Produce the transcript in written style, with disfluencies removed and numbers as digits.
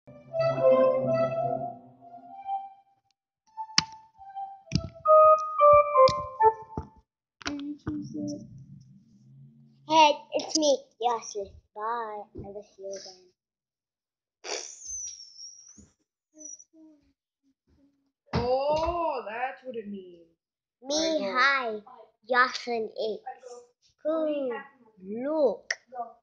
Can you choose it? Hey, it's me, Yasli. Bye. I will see you again. Oh, that's what it means. Me, hi. Yasin 8. Cool. Look.